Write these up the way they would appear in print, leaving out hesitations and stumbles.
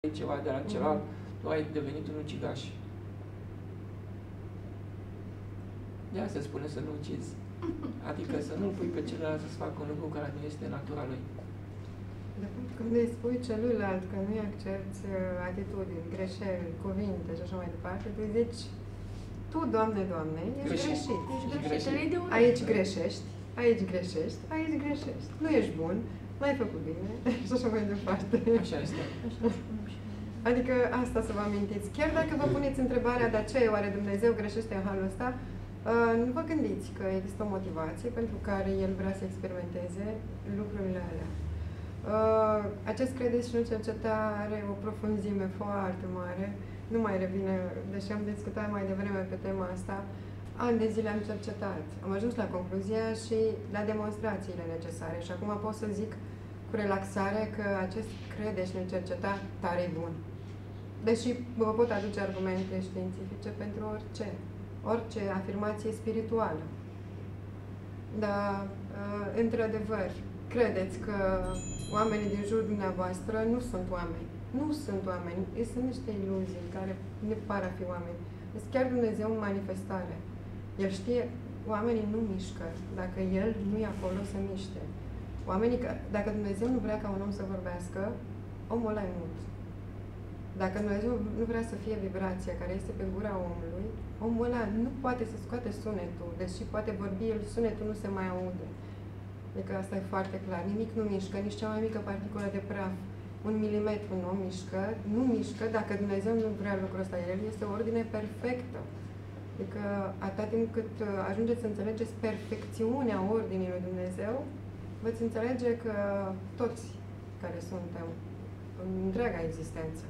ceva de la celălalt, tu ai devenit un ucigaș. De asta se spune să nu ucizi. Adică să nu pui pe celălalt să-ți facă un lucru care nu este natura lui. Când îi spui celuilalt că nu-i accepti atitudini, greșeli, cuvinte și așa mai departe, tu îi zici, tu, Doamne, Doamne, ești greșit. Aici greșești, aici greșești, aici greșești. Nu ești bun, n-ai făcut bine și așa mai departe. Așa este. Adică asta să vă amintiți. Chiar dacă vă puneți întrebarea de ce oare Dumnezeu greșește în halul ăsta, nu vă gândiți că există o motivație pentru care El vrea să experimenteze lucrurile alea. Acest credeți și nu cerceta are o profunzime foarte mare. Nu mai revine, deși am discutat mai devreme pe tema asta, ani de zile am cercetat. Am ajuns la concluzia și la demonstrațiile necesare. Și acum pot să zic cu relaxare că acest crede și nu cerceta tare bun. Deși vă pot aduce argumente științifice pentru orice afirmație spirituală. Dar, într-adevăr, credeți că oamenii din jurul dumneavoastră nu sunt oameni. Nu sunt oameni. Sunt niște iluzii care ne par a fi oameni. Este chiar Dumnezeu în manifestare. El știe, oamenii nu mișcă dacă El nu e acolo să miște. Dacă Dumnezeu nu vrea ca un om să vorbească, omul ăla e mut. Dacă Dumnezeu nu vrea să fie vibrația care este pe gura omului, omul ăla nu poate să scoate sunetul. Deși poate vorbi, sunetul nu se mai aude. Adică asta e foarte clar. Nimic nu mișcă, nici cea mai mică particulă de praf. 1 milimetru nu mișcă, dacă Dumnezeu nu vrea lucrul ăsta. El este o ordine perfectă. Adică atât timp cât ajungeți să înțelegeți perfecțiunea ordinii lui Dumnezeu, veți înțelege că toți care suntem în întreaga existență,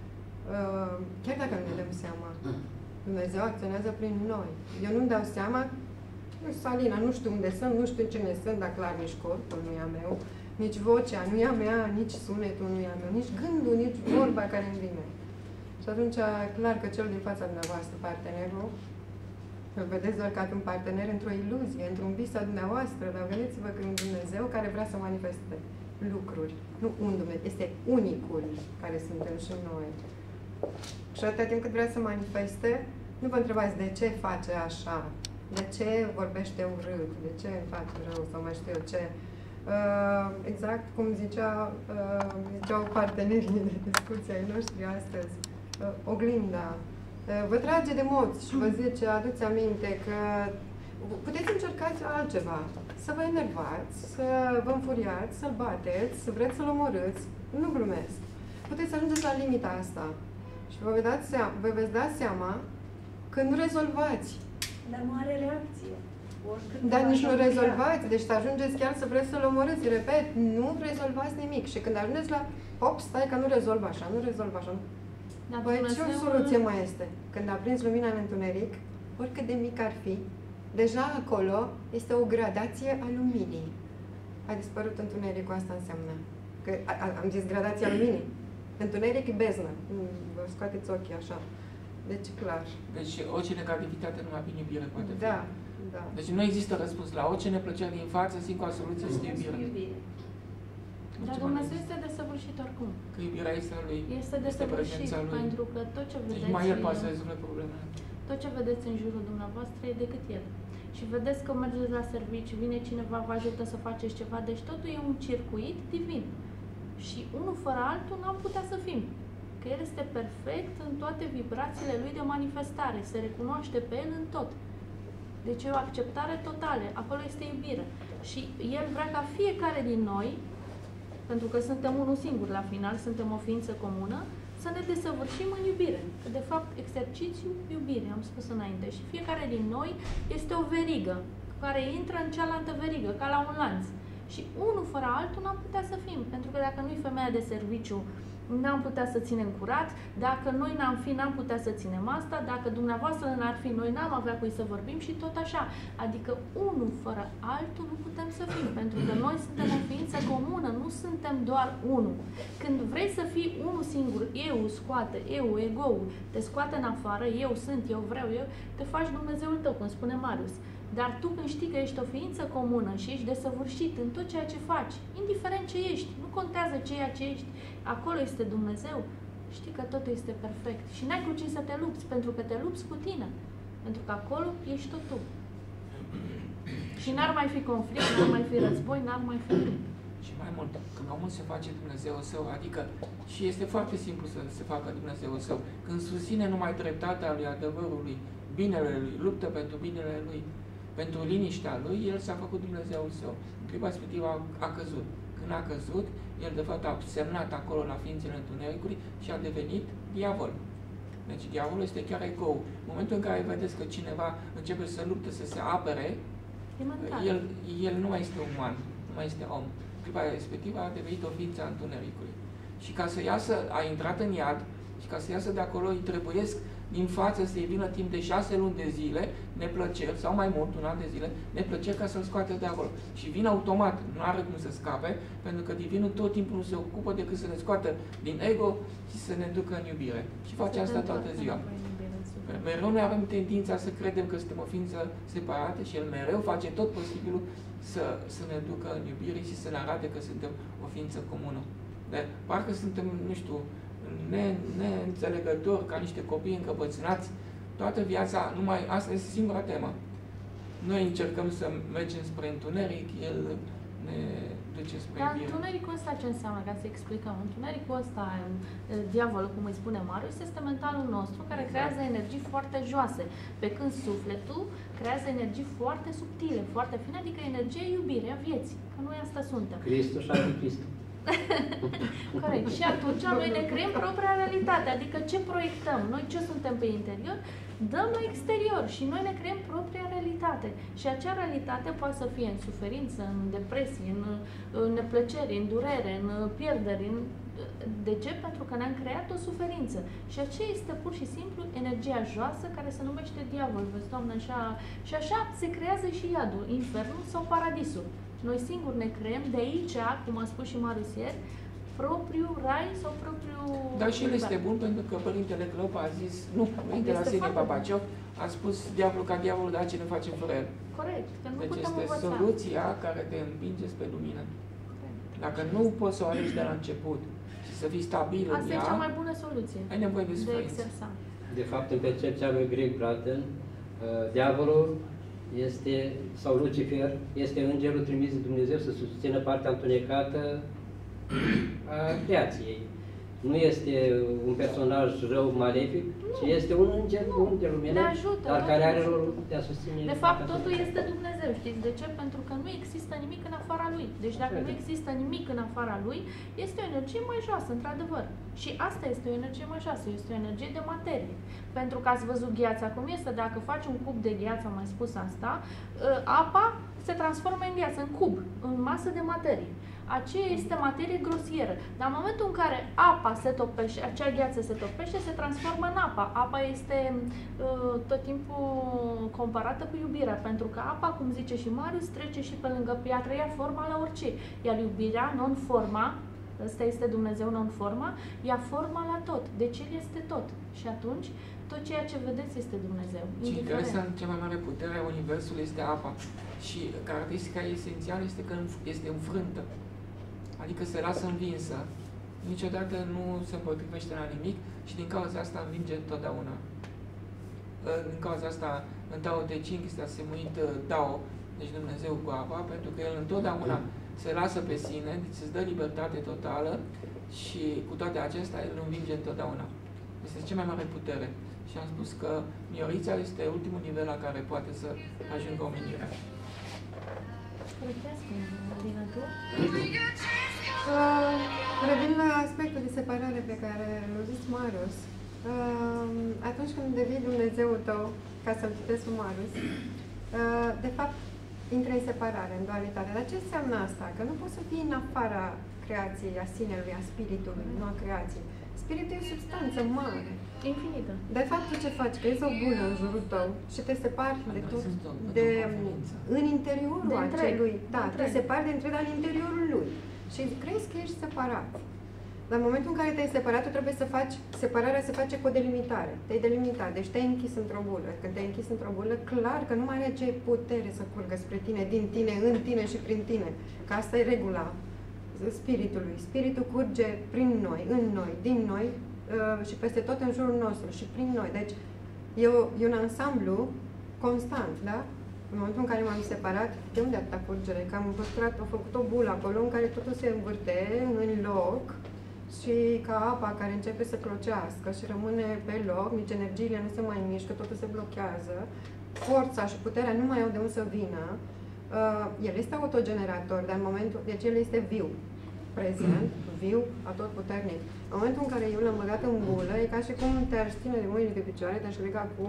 chiar dacă nu ne dăm seama, Dumnezeu acționează prin noi. Eu nu-mi dau seama, Salina, nu știu unde sunt, nu știu cine sunt, dar clar nici corpul nu e a meu, nici vocea nu e a mea, nici sunetul nu e a meu, nici gândul, nici vorba care îmi vine. Și atunci, clar că cel din fața dumneavoastră, partenerul, îl vedeți doar ca un partener într-o iluzie, într-un vis al dumneavoastră, dar gândiți-vă că un Dumnezeu care vrea să manifeste lucruri. Nu un Dumnezeu, este unicul care suntem și noi. Și atâta timp cât vrea să manifeste, nu vă întrebați de ce face așa, de ce vorbește urât, de ce îmi face rău sau mai știu eu ce. Exact cum ziceau partenerii de discuție ai noștri astăzi, oglinda. Vă trage de moți și vă zice, aduți aminte că puteți încercați altceva, să vă enervați, să vă înfuriați, să-l bateți, să vreți să-l omorâți. Nu glumesc. Puteți să ajungeți la limita asta și vă veți da seama că nu rezolvați. Dar nu are reacție. Dar nici nu rezolvați, deci să ajungeți chiar să vreți să-l omorâți. Repet, nu rezolvați nimic. Și când ajungeți la, hop, stai că nu rezolv așa, nu rezolv așa. Păi ce o soluție mai este? Când a prins lumina în întuneric, oricât de mic ar fi, deja acolo este o gradație a luminii. A dispărut întunericul, asta înseamnă. Că am zis gradația luminii. Întuneric e beznă. Vă scoateți ochii așa. Deci clar. Deci orice negativitate numai prin iubire poate fi. Da, da. Deci nu există răspuns la orice neplăcere din față, singura soluție este iubire. Dar Dumnezeu este desăvârșit oricum. Că iubirea este a Lui. Este desăvârșit, pentru că tot ce vedeți... Deci mai El poate să rezolve problemele. Tot ce vedeți în jurul dumneavoastră e decât El. Și vedeți că mergeți la serviciu, vine cineva, vă ajută să faceți ceva, deci totul e un circuit divin. Și unul fără altul n-am putea să fim. Că El este perfect în toate vibrațiile Lui de manifestare. Se recunoaște pe El în tot. Deci e o acceptare totală. Acolo este iubire. Și El vrea ca fiecare din noi, pentru că suntem unul singur la final, suntem o ființă comună, să ne desăvârșim în iubire. Că de fapt exercițiu iubire, am spus înainte. Și fiecare din noi este o verigă care intră în cealaltă verigă, ca la un lanț. Și unul fără altul n-am putea să fim. Pentru că dacă nu-i femeia de serviciu, n-am putea să ținem curat, dacă noi n-am fi, n-am putea să ținem asta, dacă dumneavoastră n-ar fi, noi n-am avea cui să vorbim și tot așa. Adică unul fără altul nu putem să fim, pentru că noi suntem o ființă comună, nu suntem doar unul. Când vrei să fii unul singur, eu scoate, eu, ego-ul, te scoate în afară, eu sunt, eu vreau, eu, te faci Dumnezeul tău, cum spune Marius. Dar tu când știi că ești o ființă comună și ești desăvârșit în tot ceea ce faci, indiferent ce ești, nu contează ceea ce ești, acolo este Dumnezeu, știi că totul este perfect și n-ai cu cine să te lupți, pentru că te lupți cu tine. Pentru că acolo ești tot tu. Și n-ar mai fi conflict, n-ar mai fi război, n-ar mai fi nimic. Și mai mult, când omul se face Dumnezeul său, adică, și este foarte simplu să se facă Dumnezeul său, când susține numai dreptatea lui, adevărului, binele lui, luptă pentru binele lui, pentru liniștea lui, el s-a făcut Dumnezeul său. În clipa respectivă a căzut. Când a căzut, el de fapt a semnat acolo la ființele întunericului și a devenit diavol. Deci diavolul este chiar ecou. În momentul în care vedeți că cineva începe să lupte, să se apere, el nu mai este uman, nu mai este om. În clipa respectivă a devenit o ființă a întunericului. Și ca să iasă, a intrat în iad, și ca să iasă de acolo îi trebuiesc din față să-i vină timp de 6 luni de zile, neplăceri, sau mai mult, un an de zile, neplăceri ca să-l scoate de acolo. Și vine automat, nu are cum să scape, pentru că divinul tot timpul nu se ocupă decât să ne scoată din ego și să ne ducă în iubire. Și face asta toată ziua. Mereu noi avem tendința să credem că suntem o ființă separată și el mereu face tot posibilul să ne ducă în iubire și să ne arate că suntem o ființă comună. De parcă suntem, nu știu, neînțelegători, ca niște copii încăpățânați, toată viața, numai asta este singura temă. Noi încercăm să mergem spre întuneric, el ne duce spre iubire. Dar întunericul ăsta ce înseamnă, ca să explicăm? Întunericul ăsta, diavolul, cum îi spune Marius, este mentalul nostru care creează energii foarte joase, pe când sufletul creează energii foarte subtile, foarte fine, adică energie iubire a vieții, că noi asta suntem. Hristos și Anticristul. Corect. Și atunci noi ne creăm propria realitate, adică ce proiectăm? Noi ce suntem pe interior, dăm la exterior și noi ne creăm propria realitate. Și acea realitate poate să fie în suferință, în depresie, în neplăcere, în durere, în pierderi. De ce? Pentru că ne-am creat o suferință. Și aceea este pur și simplu energia joasă care se numește diavol. Vezi, Doamne, și așa se creează și iadul, infernul sau paradisul. Noi singuri ne creăm de aici, cum a spus și Marius ieri, propriul rai sau propriul... Dar și el este bun pentru că Părintele Clop a zis, nu, Părintele Arsenie Papaciov a spus diavolul ca diavolul, dar ce ne face fără el. Corect, că nu deci putem este învăța. soluția care te împinge spre lumină. Dacă nu poți să o alegi de la început și să fii stabil în ea... Asta e cea mai bună soluție. Ai nevoie de suferință. De fapt, în percepția lui Greg Braden, diavolul este, sau Lucifer, este îngerul trimis de Dumnezeu să susțină partea întunecată a creației. Nu este un personaj rău, malefic, ci este un înger luminat, dar care are rolul de a susține... De fapt, totul este Dumnezeu, știți de ce? Pentru că nu există nimic în afara Lui. Deci dacă nu există nimic în afara Lui, este o energie mai joasă, într-adevăr. Și asta este o energie mai joasă, este o energie de materie. Pentru că ați văzut gheața cum este, dacă faci un cub de gheață, am mai spus asta, apa se transformă în gheață, în cub, în masă de materie. Aceea este materie grosieră. Dar în momentul în care apa se topește, acea gheață se topește, se transformă în apa. Apa este tot timpul comparată cu iubirea, pentru că apa, cum zice și Marius, trece și pe lângă piatră, ia forma la orice. Iar iubirea, non-forma, ăsta este Dumnezeu non-forma, ia forma la tot. Deci El este tot. Și atunci, tot ceea ce vedeți este Dumnezeu. Și interesant, cea mai mare putere a Universului este apa. Și caracteristica esențială este că este înfrântă. Adică se lasă învinsă, niciodată nu se împotrivește la nimic și din cauza asta învinge întotdeauna. Din cauza asta, în Tao Te Ching este asemuit Tao, deci Dumnezeu cu apa, pentru că El întotdeauna se lasă pe sine, deci îți dă libertate totală și cu toate acestea El învinge întotdeauna. Este cea mai mare putere. Și am spus că Miorița este ultimul nivel la care poate să ajungă omenirea. Revin la aspectul de separare pe care l-a zis Marius. Atunci când devii Dumnezeul tău, ca să-l citesc cu Marius, de fapt, intră în separare, în dualitate. Dar ce înseamnă asta? Că nu poți să fii în afara creației, a sinelui, a spiritului, nu a creației. Spiritul e o substanță mare. Infinită. De fapt, tu ce faci? Că ești o bulă în jurul tău și te separi de tot, în interiorul acelui. Da, te separi de întreg, dar în interiorul lui. Și crezi că ești separat. Dar în momentul în care te-ai separat, tu trebuie să faci, separarea se face cu o delimitare. Te-ai delimitat, deci te-ai închis într-o bulă. Când te-ai închis într-o bulă, clar că nu mai are ce putere să curgă spre tine, din tine, în tine și prin tine. Că asta e regula spiritului. Spiritul curge prin noi, în noi, din noi, și peste tot în jurul nostru și prin noi. Deci e un ansamblu constant, da? În momentul în care m-am separat, de unde atâta purgere? Că am păstrat, am făcut o bulă acolo în care totul se învârte în loc și ca apa care începe să clocească și rămâne pe loc, nici energiile nu se mai mișcă, totul se blochează, forța și puterea nu mai au de unde să vină. El este autogenerator, dar în momentul, deci el este viu, prezent, viu, atotputernic. În momentul în care eu l-am băgat în bulă, e ca și cum te-aș ține de mâini de picioare, te-aș lega cu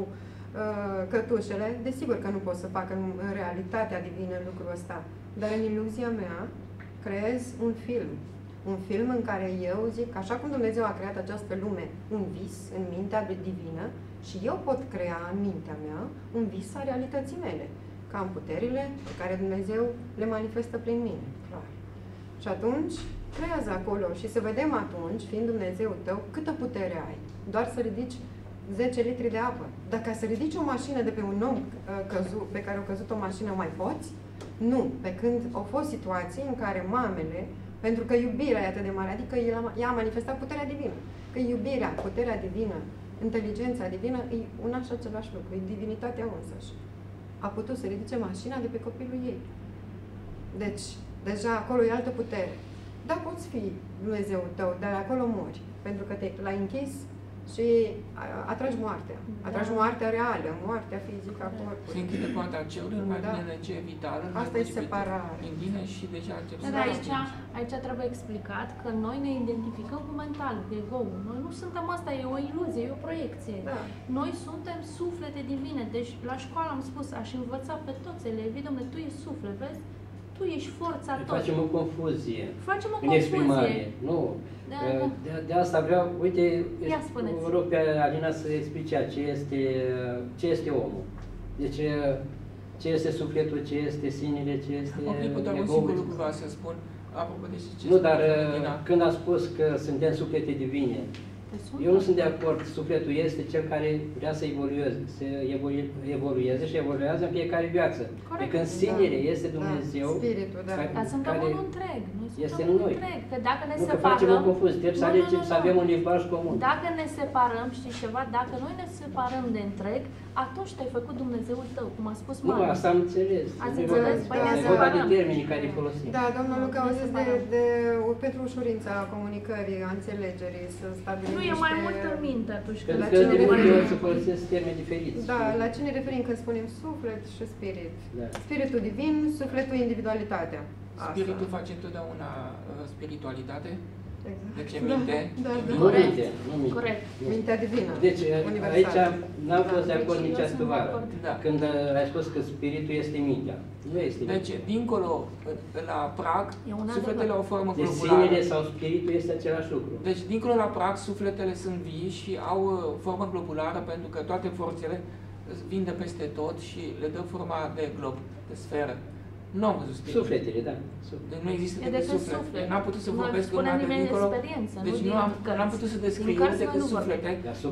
cătușele. Desigur că nu pot să fac în realitatea divină lucrul ăsta, dar în iluzia mea creez un film. Un film în care eu zic, așa cum Dumnezeu a creat această lume, un vis în mintea divină, și eu pot crea în mintea mea un vis a realității mele, că am puterile pe care Dumnezeu le manifestă prin mine, clar. Și atunci, creează acolo și să vedem atunci, fiind Dumnezeu tău, câtă putere ai. Doar să ridici 10 litri de apă. Dacă să ridici o mașină de pe un om pe care a căzut o mașină, mai poți? Nu. Pe când au fost situații în care mamele, pentru că iubirea e atât de mare, adică ea a manifestat puterea divină. Că iubirea, puterea divină, inteligența divină, e una și același lucru, e divinitatea însăși. A putut să ridice mașina de pe copilul ei. Deci, deja acolo e altă putere. Da, poți fi Dumnezeu tău, dar acolo mori. Pentru că l-ai închis și atragi moartea. Atragi moartea reală, moartea fizică a corpului. Se închide poarta cerului, nu mai vine energie vitală. Asta e separare. În tine și deja începe să aici trebuie explicat că noi ne identificăm cu mentalul, cu ego-ul. Noi nu suntem asta, e o iluzie, e o proiecție. Da. Noi suntem suflete divine. Deci la școală am spus, aș învăța pe toți elevii, dom'le, tu ești suflet, vezi? Tu ești forța tot. Facem o confuzie. Facem o în exprimare. Nu. De asta vreau, uite, o rog pe Alina să explice ce este omul. Deci, ce este sufletul, ce este sinele, ce este egoul. Dar un singur lucru vreau să spun, apropo de ce nu, dar când a spus că suntem suflete divine, eu nu sunt de acord. Sufletul este cel care vrea să evolueze și evoluează în fiecare viață. Corect. Pe când sinele este Dumnezeu, spiritul, dar suntem unul întreg. Este în noi. Că dacă ne separăm, facem o confuzie, trebuie să alegem să avem un limbaj comun. Dacă ne separăm, știi ceva, dacă noi ne separăm de întreg, atunci te-ai făcut Dumnezeul tău, cum a spus mama. Nu, asta am înțeles. Ați înțeles? Păi ne separăm. E vorba de termenii care folosim. Da, domnul Luca, au zis pentru ușurința comunicării, a înțelegerii, să stabilim nu, e mai mult în minte atunci când de multe ori să folosesc termeni diferiți. Da, la ce ne referim când spunem suflet și spirit? Da. Spiritul divin, sufletul individualitatea. Spiritul face întotdeauna spiritualitate. Exact. Deci minte. Da. Nu minte, nu minte. Corect. Mintea divină. Deci aici n-am fost de acord nici astăvară. Da. Când ai spus că spiritul este mintea. Nu este mintea. Deci, dincolo, la prag, sufletele au o formă deci globulară. sinele sau spiritul este același lucru. Deci, dincolo la prag, sufletele sunt vii și au formă globulară pentru că toate forțele vin de peste tot și le dă forma de glob, de sferă. Nu am văzut spiritul. Sufletele, da. Deci nu există decât suflet. N-am putut să vorbesc cu una de dincolo. Deci n-am putut să descriu decât suflete.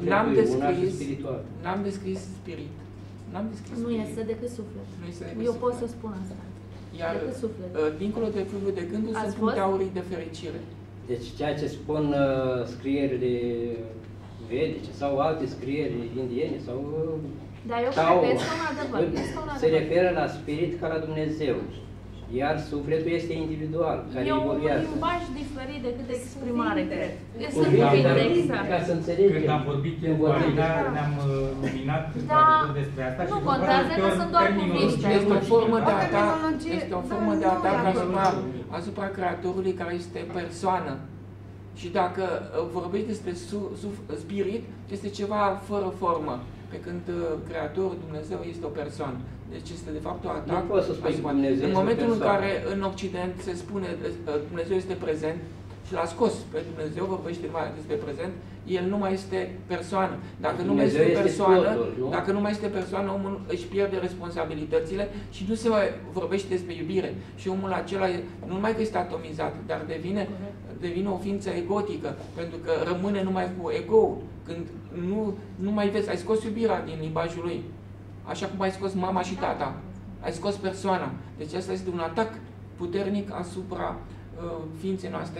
N-am descris spirit. Nu este decât suflet. Eu pot să spun asta. Iar dincolo de fluviul de gânduri sunt puncte aurii de fericire. Deci ceea ce spun scrierile vedice sau alte scrieri indiene sau dar eu cred că este un adevăr. Se referă la spirit ca la Dumnezeu. Iar sufletul este individual, care evoluează. E un limbaj diferit decât exprimare, cred. Este exact. Ca să înțelegem. Când am vorbit în Alina, ne-am luminat despre asta și nu contează că sunt doar cuvinte. Este o formă de atac asupra Creatorului care este persoană. Și dacă vorbești despre spirit, este ceva fără formă. Pe când Creatorul Dumnezeu este o persoană. Deci este de fapt o atac. Nu poți să spui Dumnezeu. În momentul în care în Occident se spune Dumnezeu este prezent și l-a scos pe Dumnezeu, vorbește mai despre prezent, el nu mai este persoană. Dacă nu mai este persoană, dacă nu mai este persoană, omul își pierde responsabilitățile și nu se mai vorbește despre iubire. Și omul acela nu numai că este atomizat, dar devine o ființă egotică, pentru că rămâne numai cu ego-ul. Când nu mai vezi, ai scos iubirea din limbajul lui. Așa cum ai scos mama și tata. Ai scos persoana. Deci asta este un atac puternic asupra ființei noastre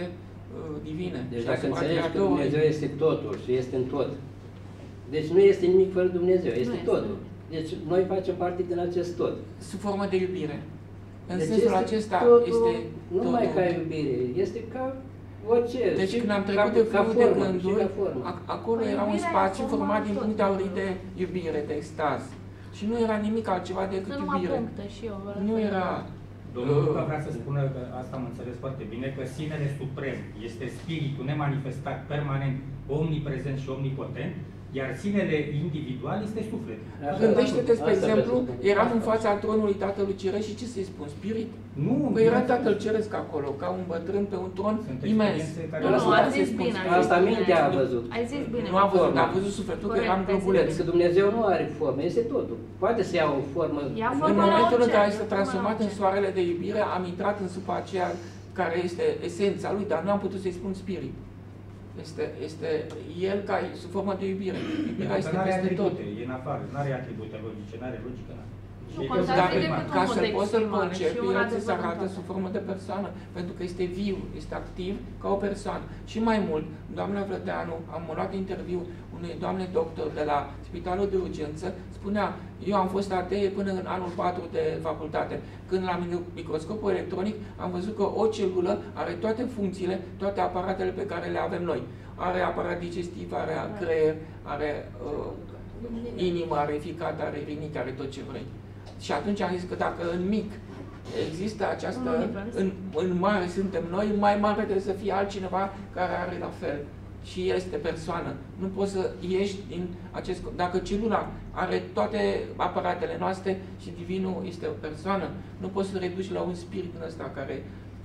divine. Deci și dacă asupra înțelegi că Creatorului. Dumnezeu este totul și este în tot, deci nu este nimic fără Dumnezeu, este totul. Deci noi facem parte din acest tot. Sub formă de iubire. În Deci sensul este acesta totul, este nu numai totul. ca iubire, este ca orice. Deci și când am trecut de ca fluul de formă, gânduri, și ca formă. acolo Păi era un iubirea spațiu e format din format puncte tot. aurii de iubire, de extaz. Și nu era nimic altceva decât Sunt numai iubire. puncte și eu. Nu era... Domnul Luca vrea să spună, că asta am înțeles foarte bine, că Sinele Suprem este spiritul nemanifestat, permanent, omniprezent și omnipotent, iar Sinele individual este sufletul. Gândește-te, spre Asta exemplu, vreau să spun. eram în fața tronului Tatălui Ceresc și ce să-i spun? Spirit? Nu, Păi era Tatăl Ceresc acolo, ca un bătrân pe un tron Sunt imens. experiențe care Nu, lasă- a Asta zis să-i spun bine, spirit. Asta mintea a văzut. Ai zis bine. Nu a văzut, formă. a văzut sufletul că Corect, eram ai zis globuleț. Adică Dumnezeu nu are formă, este totul. Poate să ia o formă. Ia În formă la momentul în orice, care ia s-a formă transformat la în orice. soarele de iubire, am intrat în supa aceea care este esența lui, dar nu am putut să-i spun spirit. Este el ca sub formă de iubire. Iubirea Dacă este n-are peste tot. atribute, e în afară, nu are atribute logice, nu are logică. Nu Și contează Dacă, decât ca un mod să de poți să-l exprimare concepi, și un el ți se adevăr în arată toate. sub formă de persoană, pentru că este viu, este activ ca o persoană. Și mai mult, doamna Vlădeanu, am luat interviu unei doamne doctor de la Spitalul de Urgență, spunea, eu am fost atee până în anul 4 de facultate, când la microscopul electronic am văzut că o celulă are toate funcțiile, toate aparatele pe care le avem noi. Are aparat digestiv, are creier, are inimă, are ficat, are rinichi, are tot ce vrei. Și atunci am zis că dacă în mic există această, în mare suntem noi, mai mare trebuie să fie altcineva care are la fel. Și este persoană. Nu poți să ieși din acest... Dacă celula are toate aparatele noastre și divinul este o persoană, nu poți să reduci la un spirit în ăsta care...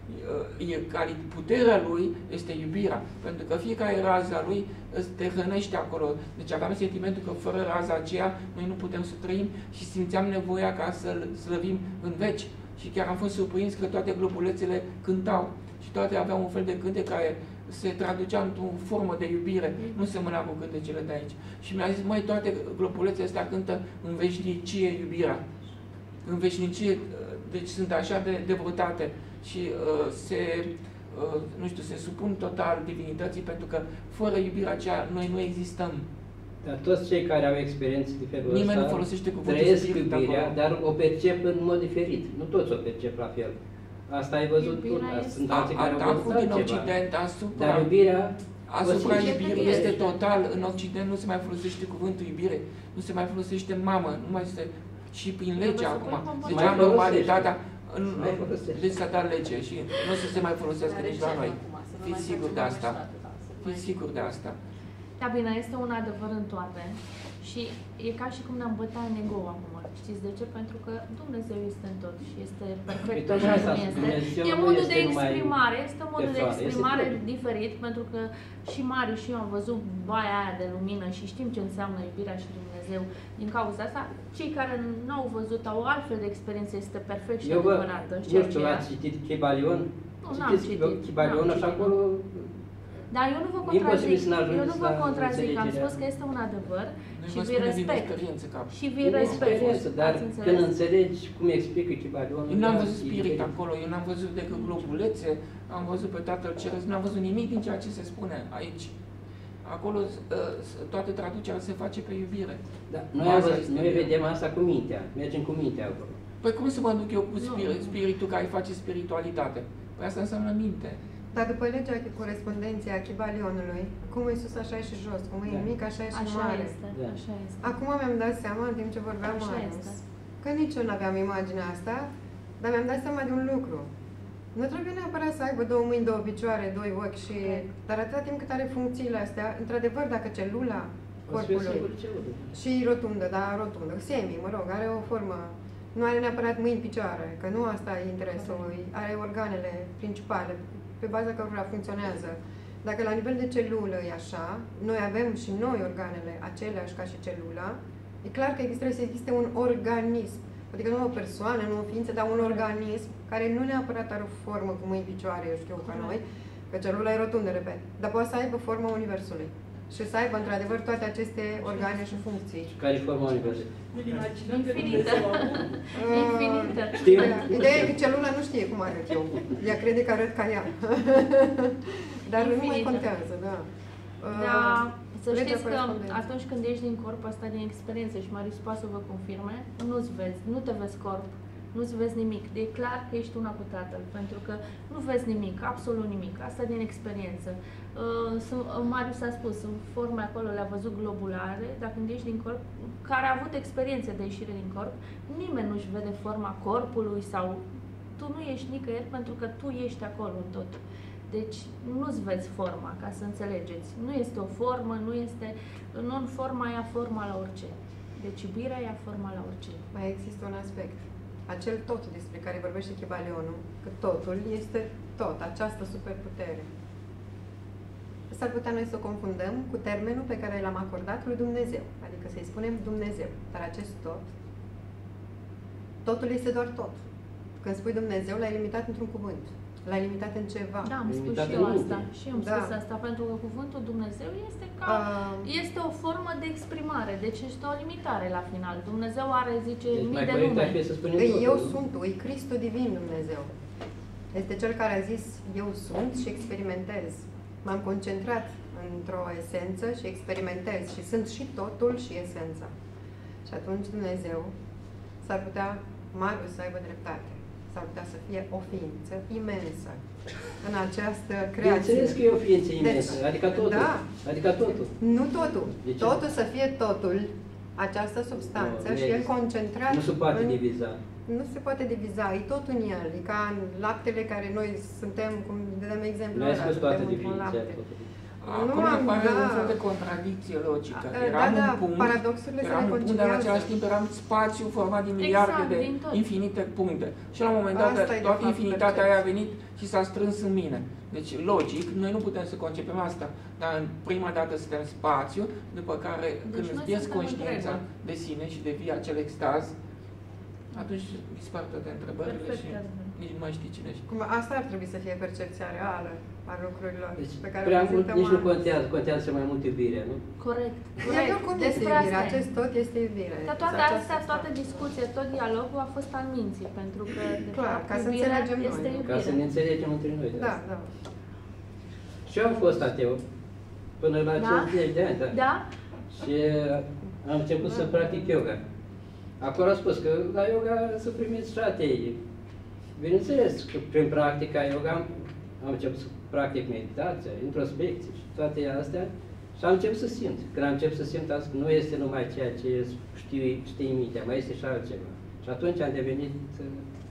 Puterea lui este iubirea, pentru că fiecare raza lui te hrănește acolo. Deci aveam sentimentul că fără raza aceea noi nu putem să trăim și simțeam nevoia ca să-L slăvim în veci. Și chiar am fost surprins că toate globulețele cântau și toate aveau un fel de cânte care se traducea într-o formă de iubire, nu semăna cu cântecele de aici. Și mi-a zis, măi, toate globulețele astea cântă în veșnicie iubirea. În veșnicie, deci sunt așa de devătate și nu știu, se supun total divinității, pentru că fără iubirea aceea noi nu existăm. Dar toți cei care au experiențe de felul Nimeni ăsta nu folosește cuvântul trăiesc spirit iubirea, acolo. dar o percep în mod diferit. Nu toți o percep la fel. Asta ai văzut tu, Iubirea dar este- sunt alții care au văzut Atacul din altceva. Occident asupra... Dar iubirea Asupra o simți. iubirii este total. În Occident nu se mai folosește cuvântul iubire, nu se mai folosește mamă, nu mai se... Și prin lege Trebuie să acum. punem în Deci mai am folosește. normalitatea, Mai folosește. deci s-a dat lege și nu o să se mai folosească nici la noi. Fiți sigur de asta. Fiți sigur de asta. Da, bine, este un adevăr în toate. Și e ca și cum ne-am bătea în ego acum. Știți de ce? Pentru că Dumnezeu este în tot și este perfect Uite, așa asta, cum este. Dumnezeu E nu modul este de numai exprimare, este un mod de persoană, este exprimare tot. diferit, pentru că și Mari și eu am văzut baia aia de lumină și știm ce înseamnă iubirea și Dumnezeu. Din cauza asta, cei care n-au văzut au altfel de experiență, este perfect și Eu vă, adevărată. nu știu, ați citit Chibalion? Nu, n-am Citiți citit. Chibalion N-am așa citit. acolo? Dar eu nu vă Imposibil contrazic, să n-ajungeți eu nu vă la contrazic, am înțelegerea. spus că este un adevăr Noi și vă vi spunem din respect. experiență, cap. Și vi E respect. experiență, dar Ați înțeles? când înțelegi cum explică Chibalion... Eu n-am văzut spirit acolo, eu n-am văzut decât globulețe, am văzut pe Tatăl Ceresc, n-am văzut nimic din ceea ce se spune aici. Acolo toată traducerea se face pe iubire. Da, Baza este noi iubirea. vedem asta cu mintea, mergem cu mintea acolo. Păi cum să mă duc eu cu Nu. spiritul care face spiritualitate? Păi asta înseamnă minte. Dar după legea corespondenței a Chibalionului, cum e sus, așa e și jos, cum e Da. mic, așa e și Așa mare. este, Da. așa este. Acum mi-am dat seama, în timp ce vorbeam Așa Marius, este. că nici eu nu aveam imaginea asta, dar mi-am dat seama de un lucru. Nu trebuie neapărat să aibă două mâini, două picioare, doi ochi, și... dar atâta timp cât are funcțiile astea, într-adevăr, dacă celula corpului și rotundă, da, rotundă, semi, mă rog, are o formă, nu are neapărat mâini, picioare, că nu asta e interesul, are organele principale, pe baza cărora funcționează. Dacă la nivel de celulă e așa, noi avem și noi organele aceleași ca și celula, e clar că trebuie să existe un organism, adică nu o persoană, nu o ființă, dar un organism care nu neapărat are o formă cu mâini, picioare, eu știu, ca noi, că celula e rotundă, repet, dar poate să aibă forma Universului și să aibă, într-adevăr, toate aceste organe și funcții. Care e forma Universului? Infinită. Infinită. Știm. Ideea e că celula nu știe cum arăt eu. Ea crede că arăt ca ea. Dar nu mai infinită. contează, da. Dar să Legea știți că corespondenței. atunci când ești din corp, asta din experiență, și Marius poate să vă confirme, nu-ți vezi, nu te vezi corp, nu-ți vezi nimic. E clar că ești una cu Tatăl, pentru că nu vezi nimic, absolut nimic. Asta din experiență. Marius a spus, sunt forme acolo, le-a văzut globulare, dar când ești din corp, care a avut experiențe de ieșire din corp, nimeni nu-și vede forma corpului sau tu nu ești nicăieri pentru că tu ești acolo în tot. Deci nu-ți vezi forma, ca să înțelegeți. Nu este o formă, nu este... Non-forma ia forma la orice. Deci iubirea ia forma la orice. Mai există un aspect. Acel tot despre care vorbește Chibaleonul, că totul este tot, această superputere. S-ar putea noi să o confundăm cu termenul pe care l-am acordat lui Dumnezeu. Adică să-i spunem Dumnezeu. Dar acest tot, totul este doar tot. Când spui Dumnezeu, l-ai limitat într-un cuvânt. L-ai limitat în ceva. Da, am spus Limitat și în eu multe. asta. Și eu am spus asta, pentru că cuvântul Dumnezeu este ca... este o formă de exprimare, deci este o limitare la final. Dumnezeu are, zice, Deci mii mai de corect nume. ar fi să spunem Ei, totul, eu nu? sunt, e Cristo divin Dumnezeu. Este Cel care a zis, eu sunt și experimentez. M-am concentrat într-o esență și experimentez și sunt și totul și esența. Și atunci Dumnezeu s-ar putea, Marius, să aibă dreptate. S-ar putea să fie o ființă imensă în această creație. Bineînțeles că e o ființă imensă, Deci, adică totul. da. Adică totul. Nu totul. De ce? Totul să fie totul, această substanță, Nu, și el există. concentrat Nu se poate în... diviza. Nu se poate diviza, e tot în el. E ca în laptele care noi suntem, cum dăm exemplu Nu ai ăla, spus toată suntem într-un definiția. lapte. Acum Nu mi am, apare da. un fel de contradicție logică. Da, Eram da, un punct, paradoxurile se eram un punct, dar în reconciliază. același timp eram spațiu format din miliarde Exact, de din tot. infinite puncte. Și la un moment dat, Asta e, de toată fapt, infinitatea aia a percepția. venit și s-a strâns în mine. Deci, logic, noi nu putem să concepem asta. Dar în prima dată suntem spațiu, după care, când noi îți pierzi suntem conștiința întregul. de sine și devii acel extaz, atunci dispar toate întrebările Perfect, și perfect. nici nu mai știi cine ești. Cum, asta ar trebui să fie percepția reală a lucrurilor Deci, pe care prea o mult prezentăm nici nu astăzi. contează, contează mai mult iubirea, nu? Corect. Iar Corect. oricum este Despre iubire, asta e. acest tot este iubire. Dar toate Această astea, toată substanță. discuția, tot dialogul a fost al minții, pentru că, de Clar, fapt, ca să iubirea înțelegem noi, este nu? iubire. Ca să ne înțelegem între noi. Da, da. Și eu am fost ateu până la Da? 50 de ani, da. Da? Și am început să practic yoga. Acolo a spus că la yoga să primiți și atei. Bineînțeles că prin practica yoga am început să practic meditația, introspecție și toate astea și am început să simt. Când am început să simt asta, nu este numai ceea ce știi în mintea, mai este și altceva. Și atunci am devenit